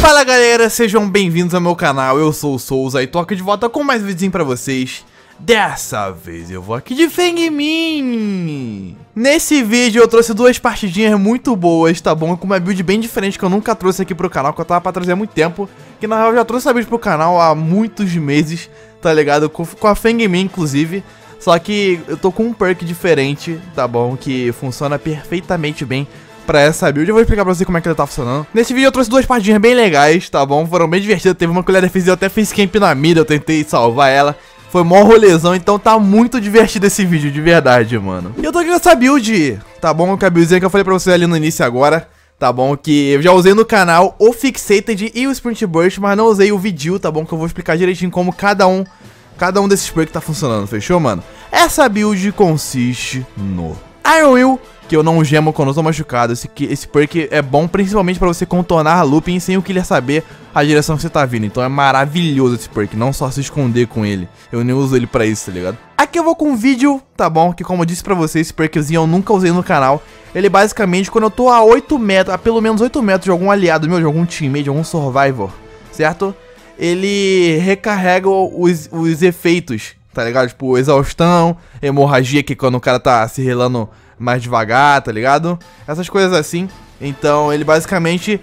Fala galera, sejam bem-vindos ao meu canal, eu sou o Souza e tô aqui de volta com mais um videozinho pra vocês. Dessa vez eu vou aqui de Feng Min. Nesse vídeo eu trouxe duas partidinhas muito boas, tá bom? Com uma build bem diferente que eu nunca trouxe aqui pro canal, que eu tava pra trazer há muito tempo. Que na real eu já trouxe essa build pro canal há muitos meses, tá ligado? Com a Feng Min inclusive. Só que eu tô com um perk diferente, tá bom? Que funciona perfeitamente bem pra essa build. Eu vou explicar pra você como é que ele tá funcionando. Nesse vídeo eu trouxe duas partidinhas bem legais, tá bom? Foram bem divertidas. Teve uma que eu até fiz camp na mira, eu tentei salvar ela. Foi mó rolezão, então tá muito divertido esse vídeo, de verdade, mano. E eu tô aqui com essa build, tá bom? Com a buildzinha que eu falei pra vocês ali no início agora, tá bom? Que eu já usei no canal o Fixated e o Sprint Burst, mas não usei o Vigil, tá bom? Que eu vou explicar direitinho como cada um desses perks tá funcionando, fechou, mano? Essa build consiste no Iron Will, que eu não gemo quando eu tô machucado. Esse perk é bom principalmente pra você contornar a looping sem o killer saber a direção que você tá vindo. Então é maravilhoso esse perk, não só se esconder com ele. Eu nem uso ele pra isso, tá ligado? Aqui eu vou com um vídeo, tá bom? Que como eu disse pra vocês, esse perkzinho eu nunca usei no canal. Ele basicamente, quando eu tô a 8 metros, a pelo menos 8 metros de algum aliado meu, de algum teammate, de algum survivor, certo? Ele recarrega os efeitos, tá ligado? Tipo, exaustão, hemorragia, que quando o cara tá se relando mais devagar, tá ligado? Essas coisas assim. Então ele basicamente,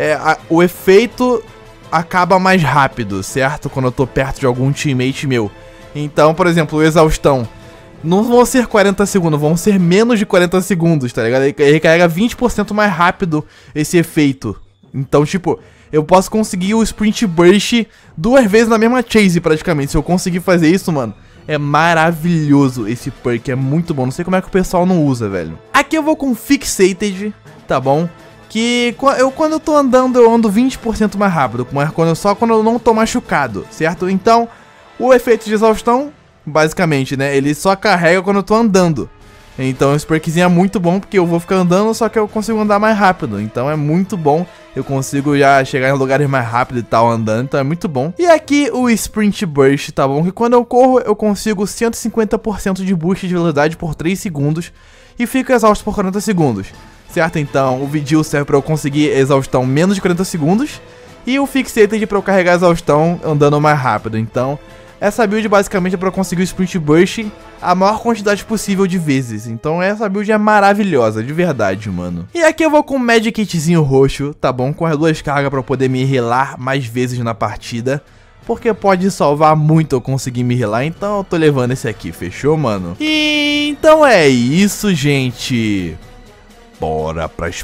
o efeito acaba mais rápido, certo? Quando eu tô perto de algum teammate meu. Então, por exemplo, o exaustão não vão ser 40 segundos, vão ser menos de 40 segundos, tá ligado? Ele recarrega 20% mais rápido esse efeito. Então, tipo, eu posso conseguir o Sprint Burst 2 vezes na mesma chase, praticamente. Se eu conseguir fazer isso, mano, é maravilhoso esse perk, é muito bom. Não sei como é que o pessoal não usa, velho. Aqui eu vou com Fixated, tá bom? Que quando eu tô andando, eu ando 20% mais rápido. Quando eu não tô machucado, certo? Então, o efeito de exaustão, basicamente, né? Ele só carrega quando eu tô andando. Então esse perkzinho é muito bom, porque eu vou ficar andando, só que eu consigo andar mais rápido. Então é muito bom, eu consigo já chegar em lugares mais rápido e tal, andando, então é muito bom. E aqui o Sprint Burst, tá bom? Que quando eu corro, eu consigo 150% de boost de velocidade por 3 segundos e fico exausto por 40 segundos, certo? Então o Vigil serve pra eu conseguir exaustão menos de 40 segundos e o Fixated pra eu carregar a exaustão andando mais rápido. Então essa build basicamente é pra eu conseguir o Sprint Burst a maior quantidade possível de vezes. Então essa build é maravilhosa, de verdade, mano. E aqui eu vou com um Magic Kitzinho roxo, tá bom? Com as 2 cargas pra eu poder me healar mais vezes na partida. Porque pode salvar muito eu conseguir me healar, então eu tô levando esse aqui, fechou, mano? E então é isso, gente. Bora pras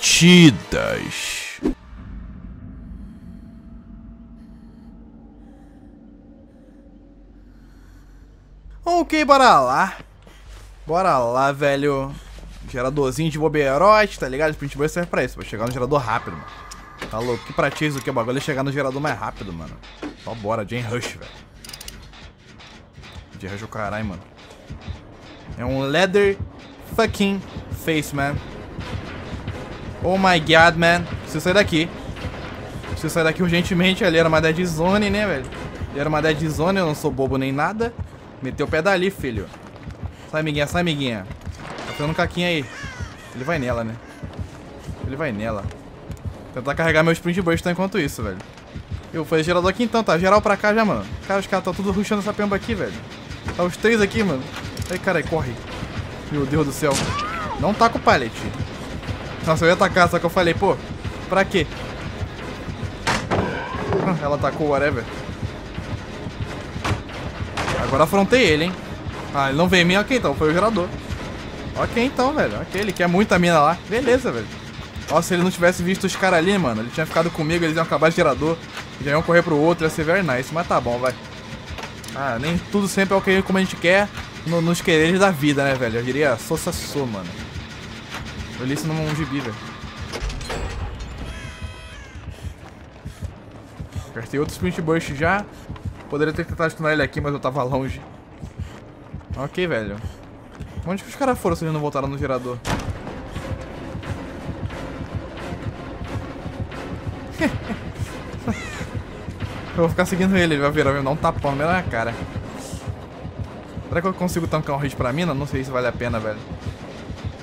partidas. Ok, bora lá. Bora lá, velho. Geradorzinho de boberote, tá ligado? Sprint Burst serve pra isso, pra chegar no gerador rápido, mano. Tá louco? Que pra ti isso aqui, o bagulho é chegar no gerador mais rápido, mano. Então bora, Jane Rush, velho. Jane Rush é o caralho, mano. É um leather fucking face, man. Oh my god, man. Preciso sair daqui. Preciso sair daqui urgentemente. Ali era uma dead zone, né, velho? Ali era uma dead zone, eu não sou bobo nem nada. Meteu o pé dali, filho. Sai, amiguinha, sai, amiguinha. Tá fazendo um caquinho aí. Ele vai nela, né? Ele vai nela. Tentar carregar meu Sprint Burst enquanto isso, velho. Eu vou fazer gerador aqui então, tá? Geral pra cá já, mano. Cara, os caras tá tudo rushando essa pemba aqui, velho. Tá os 3 aqui, mano. Ai, caralho, corre. Meu Deus do céu. Não tá com o pallet. Nossa, eu ia atacar, só que eu falei, pô, pra quê? Ela atacou, whatever. Agora afrontei ele, hein? Ah, ele não veio em mim, ok, então foi o gerador. Ok, então, velho. Ok, ele quer muita mina lá. Beleza, velho. Nossa, se ele não tivesse visto os caras ali, mano, ele tinha ficado comigo, eles iam acabar de gerador. Já iam correr pro outro, ia ser very nice. Mas tá bom, vai. Ah, nem tudo sempre é o que como a gente quer nos quereres da vida, né, velho? Eu diria Sossasô, mano. Eu li isso num gibi, velho. Apertei outro Sprint Burst já. Poderia ter tentado stunar ele aqui, mas eu tava longe. Ok, velho. Onde que os caras foram se eles não voltaram no gerador? Eu vou ficar seguindo ele vai virar, vai me dar um tapão na minha cara. Será que eu consigo tancar um hit pra mina? Não sei se vale a pena, velho.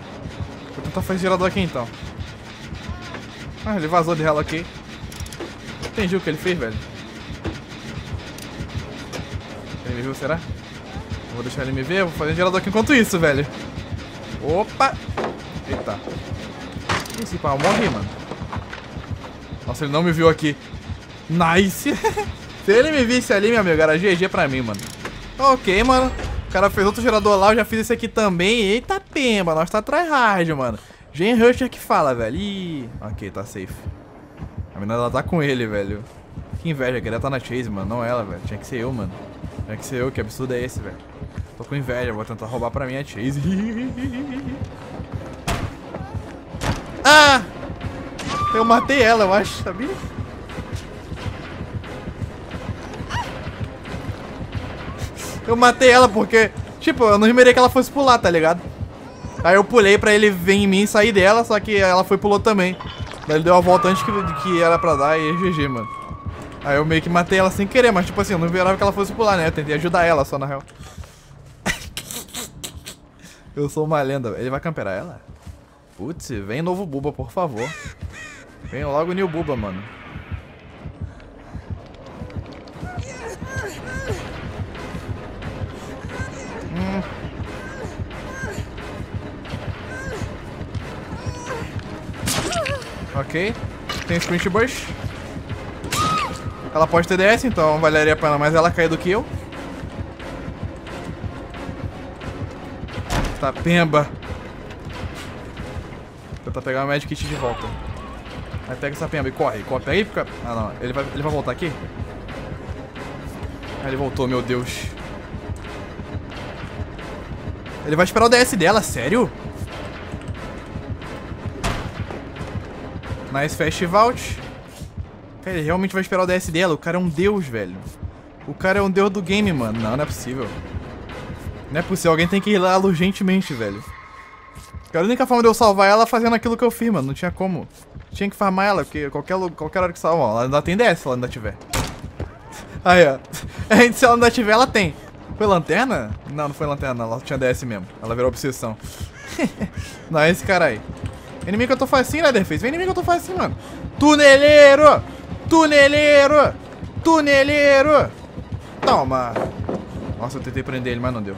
Vou tentar fazer gerador aqui então. Ah, ele vazou de ela aqui. Entendi o que ele fez, velho. Ele me viu, será? Eu vou deixar ele me ver, eu vou fazer um gerador aqui enquanto isso, velho. Opa! Eita. Esse pau morre, mano. Nossa, ele não me viu aqui. Nice! Se ele me visse ali, meu amigo, era GG pra mim, mano. Ok, mano. O cara fez outro gerador lá, eu já fiz esse aqui também. Eita pemba, nós tá tryhard, mano. Gen Rusher que fala, velho. Ih, ok, tá safe. A menina ela tá com ele, velho. Que inveja, queria estar na Chase, mano. Não ela, velho. Tinha que ser eu, mano. Tinha que ser eu, que absurdo é esse, velho. Tô com inveja, vou tentar roubar pra mim a Chase. Ah! Eu matei ela, eu acho, sabia? Eu matei ela porque, tipo, eu não esperei que ela fosse pular, tá ligado? Aí eu pulei pra ele vir em mim e sair dela, só que ela foi e pulou também. Daí ele deu a volta antes que era pra dar e GG, mano. Aí eu meio que matei ela sem querer, mas tipo assim, eu não esperava que ela fosse pular, né? Eu tentei ajudar ela só, na real. Eu sou uma lenda. Ele vai camperar ela? Putz, vem novo Buba, por favor. Vem logo o New Buba, mano. Ok. Tem Sprint Burst. Ela pode ter DS, então valeria a pena mais ela cair do que eu. Tá, pemba. Vou tentar pegar o Magic Kit de volta. Aí pega essa pemba e corre. Corre, pega aí, fica... Ah, não. Ele vai voltar aqui? Ah, ele voltou, meu Deus. Ele vai esperar o DS dela, sério? Nice Fast Vault. Cara, ele realmente vai esperar o DS dela. O cara é um deus, velho. O cara é um deus do game, mano. Não, não é possível. Não é possível. Alguém tem que ir lá urgentemente, velho. Cara, a única forma de eu salvar ela é fazendo aquilo que eu fiz, mano. Não tinha como. Tinha que farmar ela, porque qualquer hora que salva, ela ainda tem DS se ela ainda tiver. Aí, ó. Se ela ainda tiver, ela tem. Foi lanterna? Não, não foi lanterna, ela tinha DS mesmo. Ela virou obsessão. Não, é esse cara aí. Inimigo que eu tô facinho, né, Defense? Vem inimigo que eu tô facinho, mano. Tuneleiro! Tuneleiro! Tuneleiro! Toma! Nossa, eu tentei prender ele, mas não deu.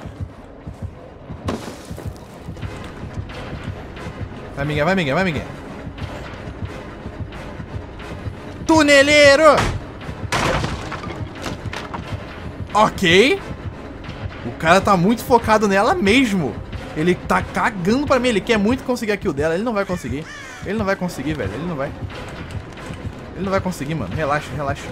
Vai, Miguel, vai, Miguel, vai, Miguel. Tuneleiro! Ok. O cara tá muito focado nela mesmo. Ele tá cagando pra mim. Ele quer muito conseguir a kill dela. Ele não vai conseguir. Ele não vai conseguir, velho. Ele não vai. Ele não vai conseguir, mano. Relaxa, relaxa.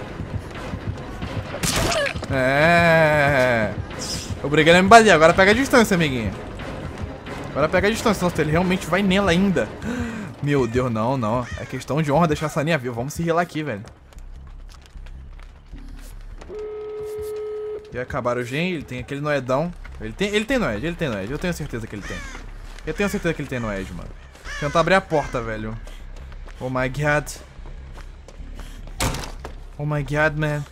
É. Obrigado a me bater. Agora pega a distância, amiguinha. Agora pega a distância. Nossa, ele realmente vai nela ainda. Meu Deus, não, não. É questão de honra deixar essa linha viva. Vamos se healar aqui, velho. E acabar o gen, ele tem aquele Noedão. Ele tem Noed, ele tem Noed. Eu tenho certeza que ele tem. Eu tenho certeza que ele tem Noed, mano. Tentar abrir a porta, velho. Oh my god. Oh my god, man.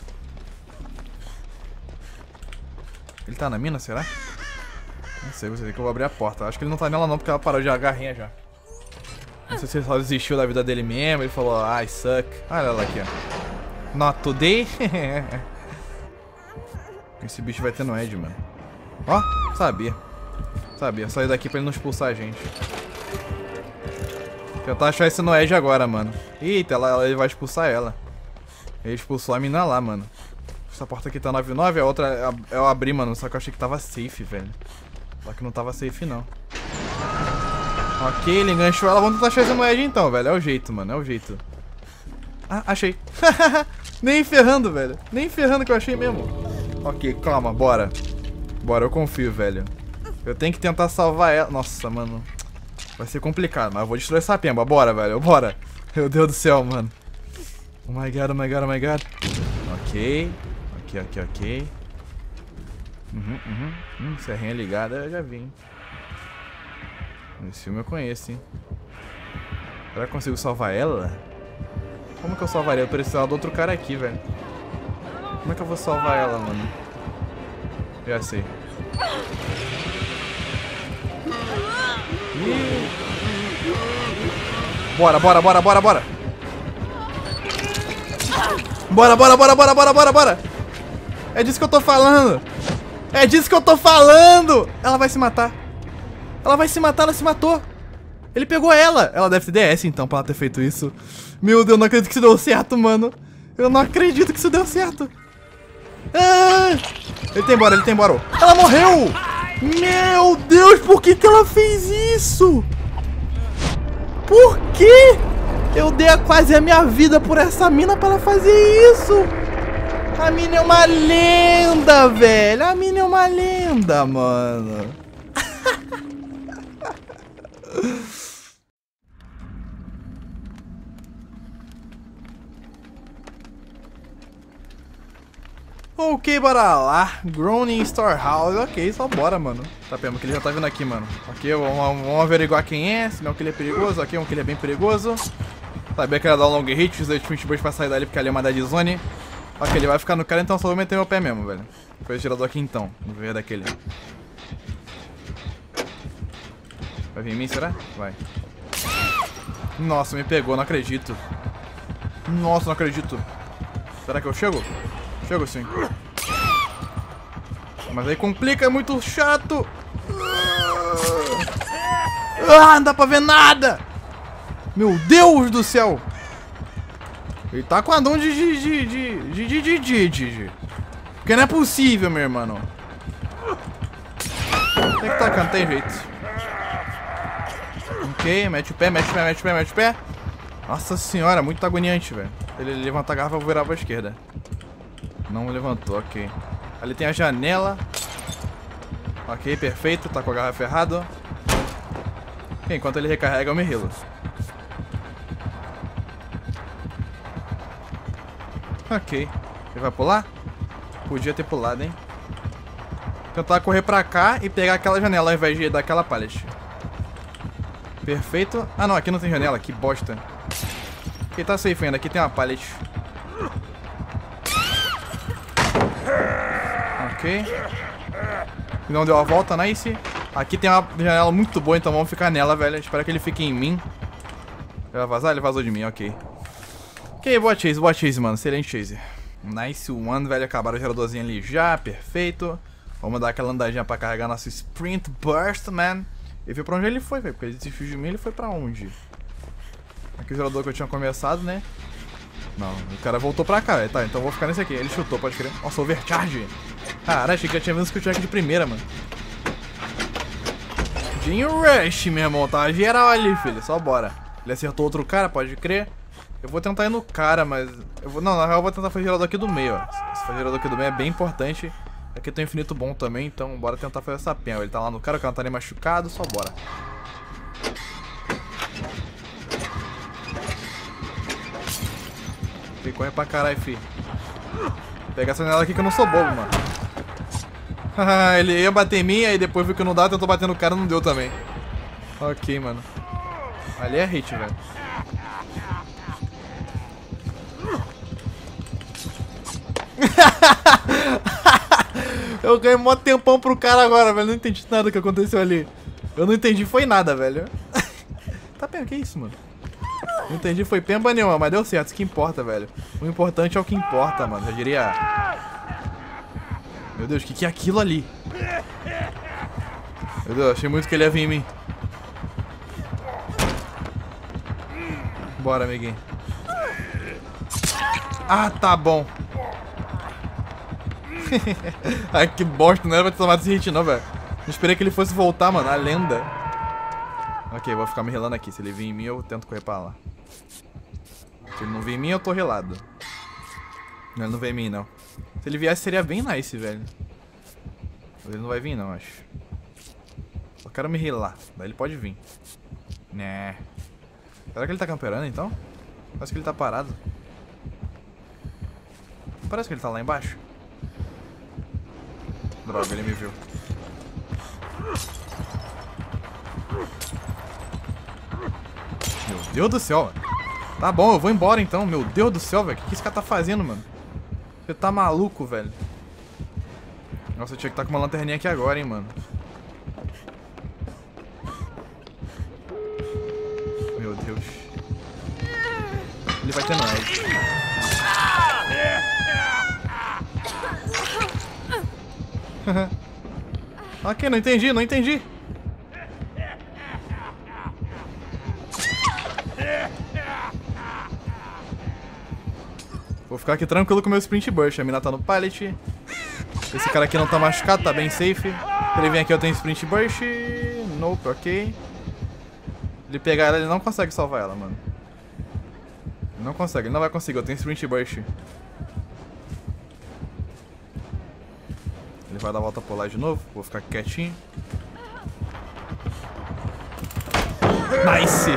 Ele tá na mina, será? Não sei, você tem que eu vou abrir a porta. Acho que ele não tá nela não, porque ela parou de agarrinha já. Não sei se ele só desistiu da vida dele mesmo. Ele falou, I suck. Olha ela aqui, ó. Not today. Esse bicho vai ter Noed, mano. Ó, sabia. Sabia, sair daqui pra ele não expulsar a gente. Tentar achar esse Noed agora, mano. Eita, ele vai expulsar ela. Ele expulsou a mina lá, mano. Essa porta aqui tá 9-9, a outra eu abri, mano. Só que eu achei que tava safe, velho. Só que não tava safe, não. Ok, ele enganchou ela. Vamos tentar achar esse Noed então, velho. É o jeito, mano. É o jeito. Ah, achei. Nem ferrando, velho. Nem ferrando que eu achei mesmo. Ok, calma, bora. Bora, eu confio, velho. Eu tenho que tentar salvar ela. Nossa, mano. Vai ser complicado, mas eu vou destruir essa pemba. Bora, velho, bora. Meu Deus do céu, mano. Oh my god, oh my god, oh my god. Ok. Ok, ok, ok. Serrinha ligada, eu já vi, hein. Esse filme eu conheço, hein. Será que eu consigo salvar ela? Como que eu salvaria? Eu precisava do outro cara aqui, velho. Como é que eu vou salvar ela, mano? Já sei. Ih. Bora, bora, bora, bora, bora. Bora, bora, bora, bora, bora, bora, bora. É disso que eu tô falando. É disso que eu tô falando. Ela vai se matar. Ela vai se matar, ela se matou. Ele pegou ela. Ela deve ter DS então pra ela ter feito isso. Meu Deus, não acredito que isso deu certo, mano. Eu não acredito que isso deu certo. Ah, ele tem embora, ele tem embora. Ela morreu. Meu Deus, por que que ela fez isso? Por quê? Eu dei quase a minha vida por essa mina pra ela fazer isso. A mina é uma lenda, velho. A mina é uma lenda, mano. Ok, bora lá. Groaning Storehouse. Ok, só bora, mano. Tá pena que ele já tá vindo aqui, mano. Ok, vamos averiguar quem é. Se não que ele é perigoso. Ok, que ele é bem perigoso. Sabia que ele ia dar um long hit. Usei os Twitch pra sair dali porque ali é uma dead zone. Ok, ele vai ficar no cara, então só vou meter meu pé mesmo, velho. Foi o girador aqui então. Vamos ver daquele. Vai vir em mim, será? Vai. Nossa, me pegou, não acredito. Nossa, não acredito. Será que eu chego? Chego sim. Mas aí complica, é muito chato. Ah, não dá pra ver nada. Meu Deus do céu. Ele tá com a dom de porque não é possível, meu irmão. Tem que tacar, não tem jeito. Ok, mete o pé, mete o pé, mete o pé, mete o pé. Nossa senhora, muito agoniante, velho. Ele levanta a garrafa e vou virar pra esquerda. Não levantou, ok. Ali tem a janela. Ok, perfeito. Tá com a garrafa errada. Ok, enquanto ele recarrega, eu me healo. Ok. Ele vai pular? Podia ter pulado, hein? Tentar correr pra cá e pegar aquela janela ao invés de dar aquela pallet. Perfeito. Ah, não. Aqui não tem janela. Que bosta. Ok, tá safe ainda. Aqui tem uma pallet. Ok. Não deu a volta, nice. Aqui tem uma janela muito boa, então vamos ficar nela, velho. Espero que ele fique em mim. Ele vai vazar? Ele vazou de mim, ok. Ok, boa chase, mano. Excelente chase. Nice one, velho. Acabaram o geradorzinho ali já, perfeito. Vamos dar aquela andadinha pra carregar nosso Sprint Burst, man. Ele viu pra onde ele foi, velho. Porque ele desistiu de mim, ele foi pra onde? Aqui o gerador que eu tinha começado, né? Não, o cara voltou pra cá, velho. Tá, então eu vou ficar nesse aqui. Ele chutou, pode crer. Nossa, overcharge. Caralho, achei que já tinha visto que eu tinha aqui de primeira, mano. Jim Rush, meu irmão. Tá geral ali, filho. Só bora. Ele acertou outro cara, pode crer. Eu vou tentar ir no cara, mas... Não, na real eu vou tentar fazer o gerador aqui do meio, ó. Esse gerador aqui do meio é bem importante. Aqui tem um infinito bom também, então bora tentar fazer essa pena. Ele tá lá no cara, o cara não tá nem machucado, só bora. Ok, corre pra caralho, fi. Pega essa janela aqui que eu não sou bobo, mano. Ele ia bater em mim, aí depois viu que não dá, tentou bater no cara, não deu também. Ok, mano. Ali é hit, velho. Eu ganhei mó tempão pro cara agora, velho. Não entendi nada que aconteceu ali. Eu não entendi, foi nada, velho. Tá pena, que isso, mano? Não entendi, foi pemba nenhuma, mas deu certo, isso que importa, velho. O importante é o que importa, mano. Eu diria... Meu Deus, o que é aquilo ali? Meu Deus, achei muito que ele ia vir em mim. Bora, amiguinho. Ah, tá bom. Ai, que bosta, não era pra ter tomado esse hit não, velho. Não esperei que ele fosse voltar, mano, a lenda. Ok, vou ficar me relando aqui. Se ele vir em mim, eu tento correr pra lá. Se ele não vir em mim, eu tô relado. Não, ele não vem em mim, não. Se ele viesse, seria bem nice, velho. Mas ele não vai vir, não, acho. Só quero me relar. Daí ele pode vir. Né. Será que ele tá camperando, então? Parece que ele tá parado. Parece que ele tá lá embaixo. Droga, ele me viu. Meu Deus do céu, velho. Tá bom, eu vou embora então. Meu Deus do céu, velho. O que esse cara tá fazendo, mano? Você tá maluco, velho. Nossa, eu tinha que estar com uma lanterninha aqui agora, hein, mano. Meu Deus. Ele vai ter nós. Ok, não entendi, não entendi. Vou ficar aqui tranquilo com o meu Sprint Burst. A mina tá no pallet. Esse cara aqui não tá machucado, tá bem safe. Ele vem aqui, eu tenho Sprint Burst. Nope, ok. Ele pegar ela, ele não consegue salvar ela, mano. Ele não consegue, ele não vai conseguir, eu tenho Sprint Burst. Ele vai dar a volta por lá de novo, vou ficar quietinho. Nice!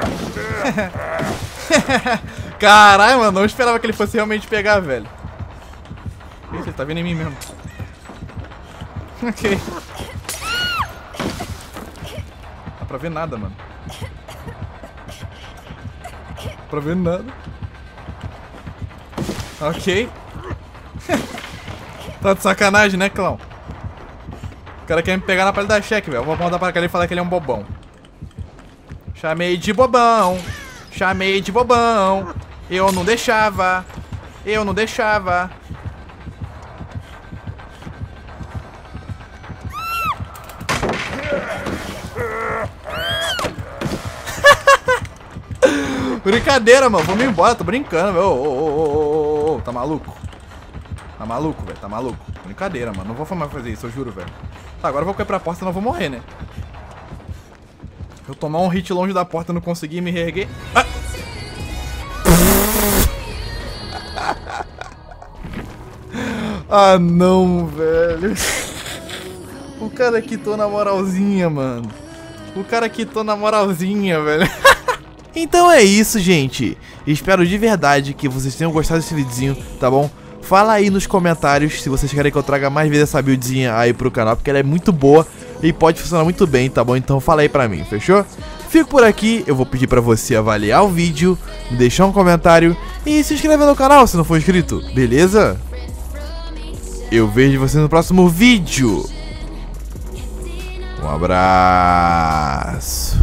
Caralho, mano, não esperava que ele fosse realmente pegar, velho. Ih, ele tá vindo em mim mesmo. Ok. Dá pra ver nada, mano. Dá pra ver nada. Ok. Tá de sacanagem, né, clown? O cara quer me pegar na palha da cheque, velho. Eu vou mandar pra cá e falar que ele é um bobão. Chamei de bobão. Chamei de bobão. Eu não deixava. Eu não deixava. Brincadeira, mano. Vamos embora. Tô brincando, velho. Tá maluco? Tá maluco, velho. Tá maluco. Brincadeira, mano. Não vou mais fazer isso, eu juro, velho. Tá, agora eu vou correr pra porta, senão eu vou morrer, né? Eu tomar um hit longe da porta e não conseguir me reerguer. Ah! Ah, não, velho. O cara quitou na moralzinha, mano. O cara quitou na moralzinha, velho. Então é isso, gente. Espero de verdade que vocês tenham gostado desse videozinho, tá bom? Fala aí nos comentários se vocês querem que eu traga mais vezes essa buildzinha aí pro canal, porque ela é muito boa e pode funcionar muito bem, tá bom? Então fala aí pra mim, fechou? Fico por aqui, eu vou pedir pra você avaliar o vídeo, deixar um comentário e se inscrever no canal se não for inscrito, beleza? Eu vejo você no próximo vídeo. Um abraço.